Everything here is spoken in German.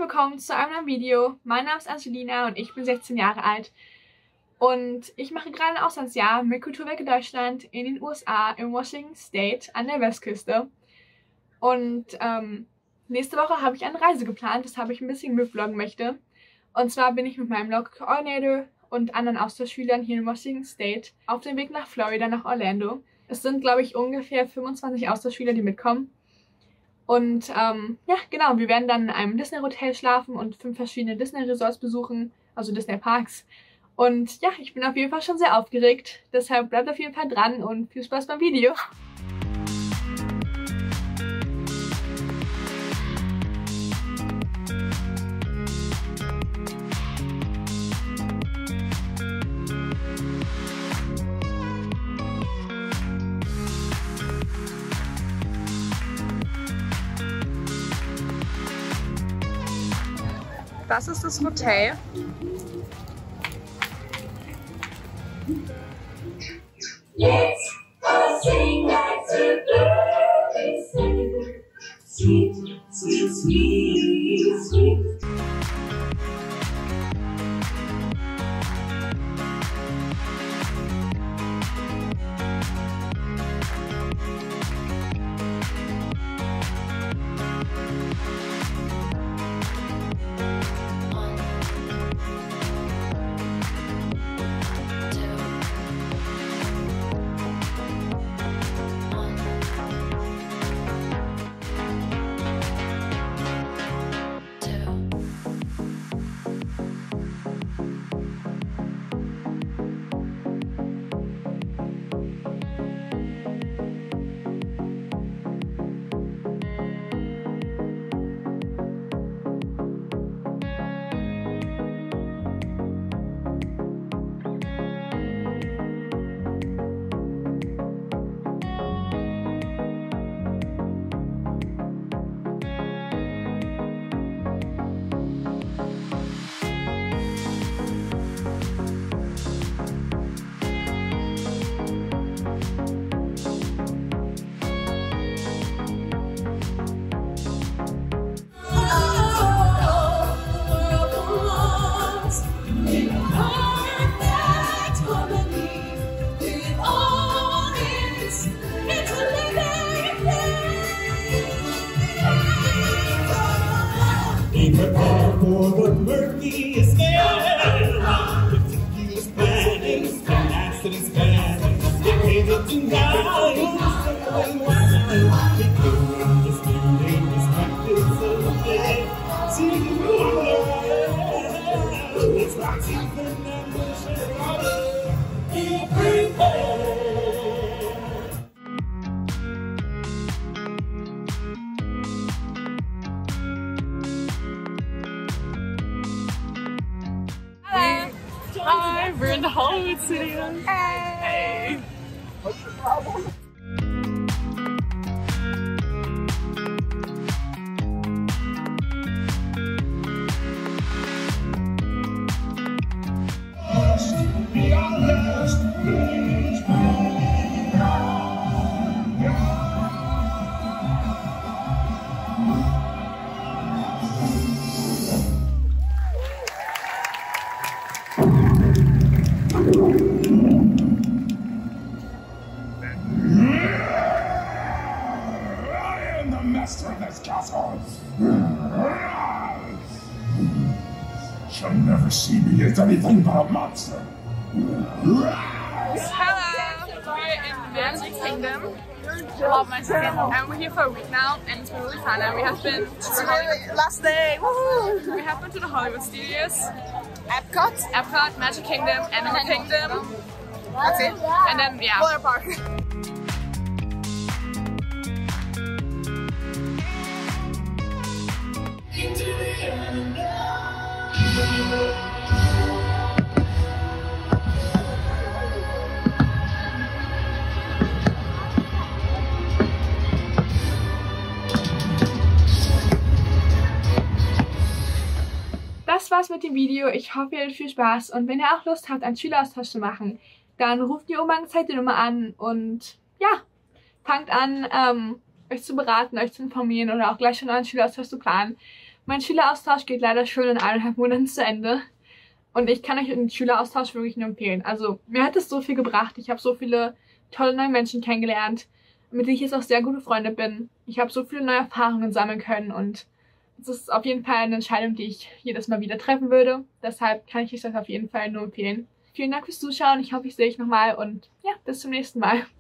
willkommen zu einem neuen Video. Mein Name ist Angelina und ich bin 16 Jahre alt. Und ich mache gerade ein Auslandsjahr mit Kulturwerke Deutschland in den USA, in Washington State an der Westküste. Und nächste Woche habe ich eine Reise geplant, weshalb ich ein bisschen mitvloggen möchte. Und zwar bin ich mit meinem Local Coordinator und anderen Austauschschülern hier in Washington State auf dem Weg nach Florida, nach Orlando. Es sind, glaube ich, ungefähr 25 Austauschschüler, die mitkommen. Und ja, genau, wir werden dann in einem Disney-Hotel schlafen und 5 verschiedene Disney-Resorts besuchen, also Disney-Parks. Und ja, ich bin auf jeden Fall schon sehr aufgeregt, deshalb bleibt auf jeden Fall dran und viel Spaß beim Video. Das ist das Hotel. Let's all sing back to birthday sing. Sweet, sweet, sweet, sweet. Prepare for the murkiest air. The tequila's planning, the accident's planning. They came up tonight, circling wide. They doing this building, this practice of the day. See you alright. It's not even ambition. Be prepared. Hi, we're in the Hollywood Studios. Hey! What's the problem? Be honest, please master of this castle. Shall never see me as anything but a monster. Hello! We're in the Magic Kingdom of Magic Kingdom, and we're here for a week now, and it's been really fun. And we have been to the Hollywood last day. Woohoo! We have been to the Hollywood Studios, Epcot, Magic Kingdom, Animal Kingdom. That's it. And then yeah, Water Park. Das war's mit dem Video. Ich hoffe, ihr hattet viel Spaß. Und wenn ihr auch Lust habt, einen Schüleraustausch zu machen, dann ruft die Umhangszeit die Nummer an und ja, fangt an, euch zu beraten, euch zu informieren oder auch gleich schon einen Schüleraustausch zu planen. Mein Schüleraustausch geht leider schon in 1,5 Monaten zu Ende. Und ich kann euch den Schüleraustausch wirklich nur empfehlen. Also mir hat es so viel gebracht. Ich habe so viele tolle neue Menschen kennengelernt, mit denen ich jetzt auch sehr gute Freunde bin. Ich habe so viele neue Erfahrungen sammeln können und es ist auf jeden Fall eine Entscheidung, die ich jedes Mal wieder treffen würde. Deshalb kann ich euch das auf jeden Fall nur empfehlen. Vielen Dank fürs Zuschauen. Ich hoffe, ich sehe euch nochmal und ja, bis zum nächsten Mal.